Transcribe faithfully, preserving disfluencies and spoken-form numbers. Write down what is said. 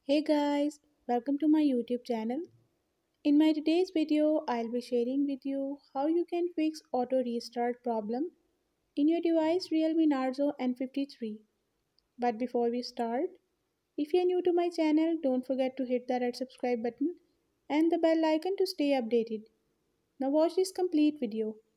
Hey guys, welcome to my YouTube channel. In my today's video, I'll be sharing with you how you can fix auto restart problem in your device Realme Narzo N fifty-three. But before we start, if you're new to my channel, don't forget to hit that red subscribe button and the bell icon to stay updated. Now watch this complete video.